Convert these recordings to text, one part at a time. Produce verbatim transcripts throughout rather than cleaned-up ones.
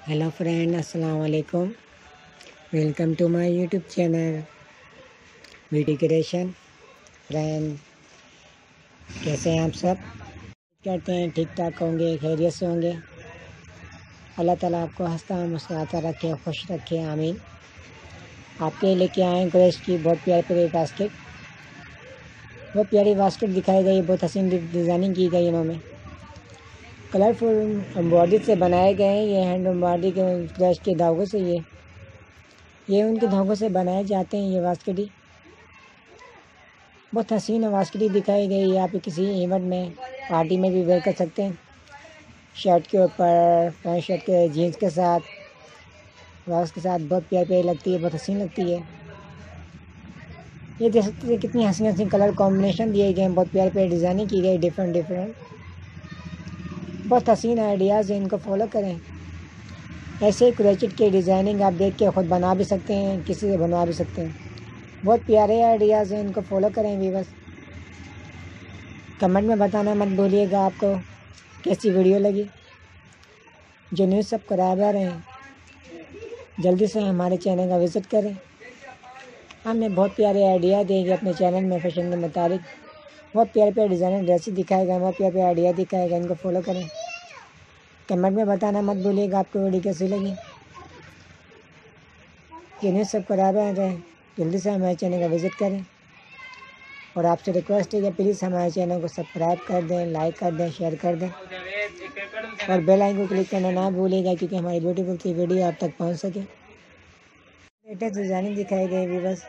Hello friend, अस्सलाम वालेकुम। Welcome to my YouTube channel beauty creation. Friend, कैसे हैं आप सब? कहते हैं ठीक ठाक होंगे, खैरियत से होंगे। अल्लाह ताला आपको हंसता मुस्कुराता रखे, खुश रखे, आमीन। आपके लेके आए हैं ग्रेस की बहुत प्यारी प्यारी बास्केट। बहुत प्यारी बास्केट दिखाई गई, बहुत हसीन डिज़ाइनिंग की गई इन्होंने। कलरफुल एम्ब्रॉयडरी से बनाए गए हैं। ये हैंड एम्ब्रॉयडरी के ग्रेस के धागों से ये ये उनके धागों से बनाए जाते हैं। ये बास्केटी बहुत हसीन बास्केटी दिखाई गई है। आप किसी इवेंट में, पार्टी में भी वेयर कर सकते हैं। शर्ट के ऊपर, पैंट शर्ट के जीन्स के साथ, ब्लाउज के साथ बहुत प्यारी प्यारी लगती है, बहुत हसीन लगती है। ये देख सकते हैं कितनी हसीन हसीन कलर कॉम्बिनेशन दिए गए हैं, बहुत प्यारे प्यारे डिज़ाइनिंग की गई, डिफरेंट डिफरेंट। बहुत हसीन आइडियाज़ हैं, इनको फॉलो करें। ऐसे ही क्रोचेट के डिज़ाइनिंग आप देख के ख़ुद बना भी सकते हैं, किसी से बनवा भी सकते हैं। बहुत प्यारे आइडियाज़ हैं, इनको फॉलो करें व्यूअर्स। कमेंट में बताना मत भूलिएगा आपको कैसी वीडियो लगी। जो न्यूज़ सब्सक्राइबर हैं, जल्दी से हमारे चैनल का विज़िट करें। हमें बहुत प्यारे आइडिया देंगे अपने चैनल में फैशन के मुताबिक। बहुत प्यारे प्यारे डिज़ाइनर ड्रेसेस दिखाए गए, बहुत प्यारे प्यारे आइडिया दिखाए गए, इनको फॉलो करें। कमेंट में बताना मत भूलिएगा आपको वीडियो कैसी लगी। जो न्यूज़ सब्सक्राइबर हैं, जल्दी से हमारे चैनल का विज़िट करें। और आपसे रिक्वेस्ट है कि प्लीज़ हमारे चैनल को सब्सक्राइब कर दें, लाइक कर दें, शेयर कर दें और बेल आइकन को क्लिक करना ना भूलिएगा, क्योंकि हमारी ब्यूटीफुल सी वीडियो आप तक पहुंच सके। लेटेस्ट डिज़ाइनिंग दिखाई गई व्यूअर्स,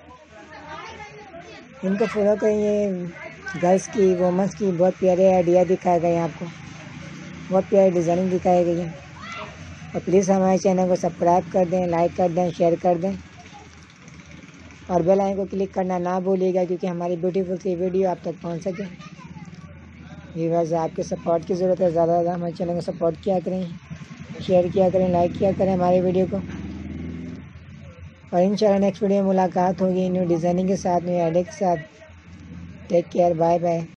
इनको फॉलो करें। ये गर्ल्स की, वुमेंस की बहुत प्यारे आइडिया दिखाए गए हैं आपको। बहुत प्यारी डिज़ाइनिंग दिखाई गई है। और प्लीज़ हमारे चैनल को सब्सक्राइब कर दें, लाइक कर दें, शेयर कर दें और बेल आइकन को क्लिक करना ना भूलिएगा, क्योंकि हमारी ब्यूटीफुल सी वीडियो आप तक पहुंच सके। व्यूअर्स, आपके सपोर्ट की ज़रूरत है। ज़्यादा ज़्यादा हमारे चैनल को सपोर्ट किया करें, शेयर किया करें, लाइक किया करें हमारे वीडियो को। और इंशाल्लाह नेक्स्ट वीडियो में मुलाकात होगी न्यू डिज़ाइनिंग के साथ, न्यू आइडिया के साथ। Take care, bye bye.